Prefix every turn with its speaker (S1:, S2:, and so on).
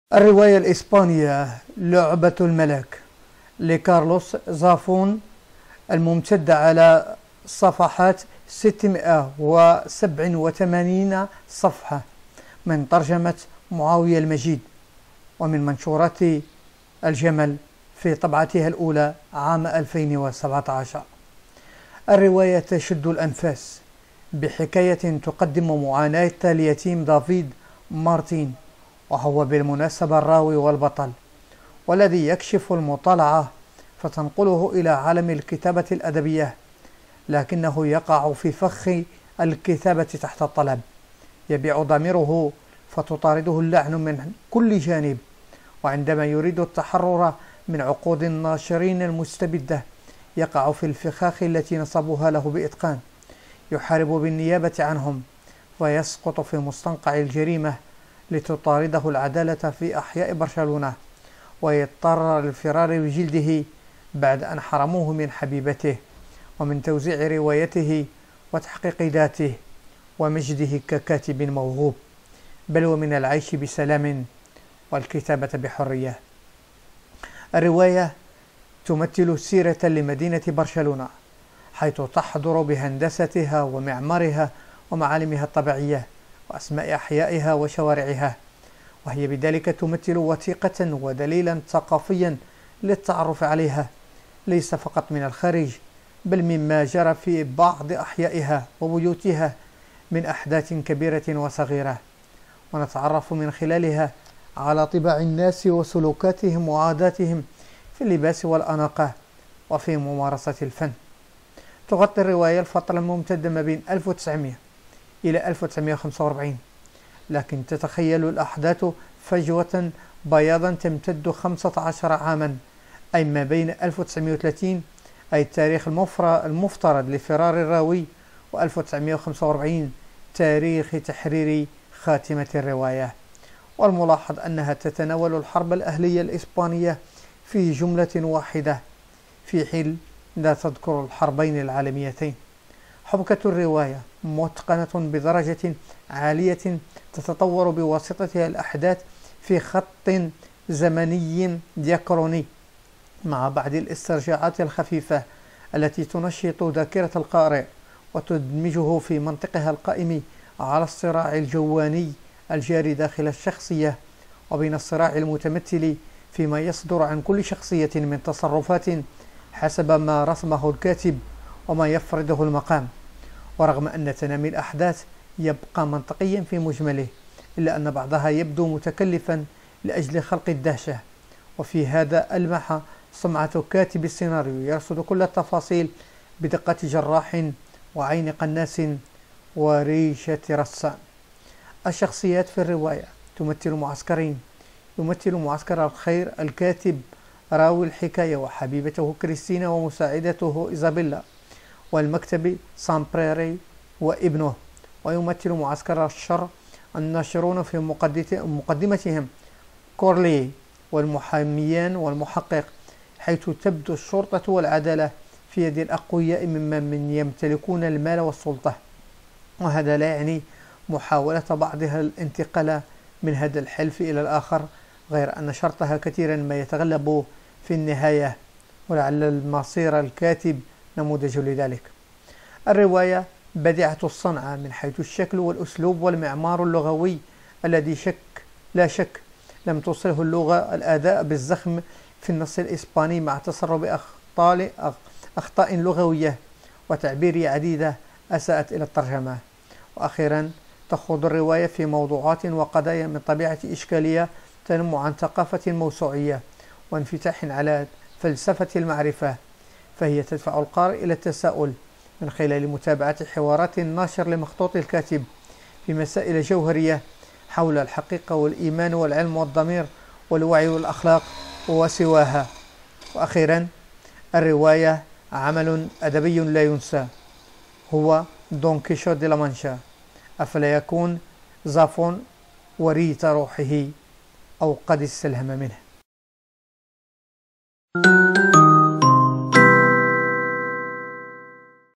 S1: الرواية الإسبانية لعبة الملك لكارلوس زافون، الممتدة على صفحات 687 صفحة، من ترجمة معاوية المجيد، ومن منشورات الجمل في طبعتها الأولى عام 2017. الرواية تشد الأنفاس بحكاية تقدم معاناة اليتيم دافيد مارتين، وهو بالمناسبة الراوي والبطل، والذي يكشف المطالعة فتنقله إلى عالم الكتابة الأدبية، لكنه يقع في فخ الكتابة تحت الطلب. يبيع ضميره فتطارده اللعن من كل جانب، وعندما يريد التحرر من عقود الناشرين المستبدة يقع في الفخاخ التي نصبوها له بإتقان. يحارب بالنيابة عنهم ويسقط في مستنقع الجريمة لتطارده العدالة في أحياء برشلونة، ويضطر للفرار بجلده بعد أن حرموه من حبيبته ومن توزيع روايته وتحقيق ذاته ومجده ككاتب موهوب، بل ومن العيش بسلام والكتابة بحرية. الرواية تمثل سيرة لمدينة برشلونة، حيث تحضر بهندستها ومعمارها ومعالمها الطبيعية وأسماء أحيائها وشوارعها، وهي بذلك تمثل وثيقة ودليلا ثقافيا للتعرف عليها، ليس فقط من الخارج بل مما جرى في بعض أحيائها وبيوتها من أحداث كبيرة وصغيرة، ونتعرف من خلالها على طباع الناس وسلوكاتهم وعاداتهم في اللباس والأناقة وفي ممارسة الفن. تغطي الرواية الفترة الممتدة ما بين 1900 إلى 1945، لكن تتخيل الأحداث فجوة بياضا تمتد 15 عاما، أي ما بين 1930 أي التاريخ المفترض لفرار الراوي و1945 تاريخ تحرير خاتمة الرواية. والملاحظ أنها تتناول الحرب الأهلية الإسبانية في جملة واحدة، في حين لا تذكر الحربين العالميتين. حبكة الرواية متقنة بدرجة عالية، تتطور بواسطتها الأحداث في خط زمني ديكروني، مع بعض الاسترجاعات الخفيفة التي تنشط ذاكرة القارئ وتدمجه في منطقها القائم على الصراع الجواني الجاري داخل الشخصية، وبين الصراع المتمثل فيما يصدر عن كل شخصية من تصرفات حسب ما رسمه الكاتب وما يفرضه المقام. ورغم أن تنامي الأحداث يبقى منطقيا في مجمله، إلا أن بعضها يبدو متكلفا لأجل خلق الدهشة، وفي هذا ألمح سمعة كاتب السيناريو يرصد كل التفاصيل بدقة جراح وعين قناس وريشة رسام. الشخصيات في الرواية تمثل معسكرين: يمثل معسكر الخير الكاتب راوي الحكاية وحبيبته كريستينا ومساعدته إيزابيلا، والمكتب سامبريري وابنه. ويمثل معسكر الشر الناشرون في مقدمتهم كورلي والمحاميان والمحقق، حيث تبدو الشرطة والعدالة في يد الأقوياء ممن يمتلكون المال والسلطة، وهذا لا يعني محاولة بعضها الانتقال من هذا الحلف إلى الآخر، غير أن شرطها كثيرا ما يتغلب في النهاية، ولعل المصير الكاتب نموذج لذلك. الرواية بديعة الصنعة من حيث الشكل والأسلوب والمعمار اللغوي الذي لا شك لم توصله اللغة الأداء بالزخم في النص الإسباني، مع تسرب أخطاء لغوية وتعبيرية عديدة أساءت إلى الترجمة. وأخيرا تخوض الرواية في موضوعات وقضايا من طبيعة إشكالية تنم عن ثقافة موسوعية وانفتاح على فلسفة المعرفة، فهي تدفع القارئ إلى التساؤل من خلال متابعة حوارات الناشر لمخطوط الكاتب في مسائل جوهرية حول الحقيقة والإيمان والعلم والضمير والوعي والأخلاق وسواها. وأخيرا الرواية عمل أدبي لا ينسى، هو دون كيشوت دي لا مانشا، أفلا يكون زافون وريث روحه أو قد استلهم منه؟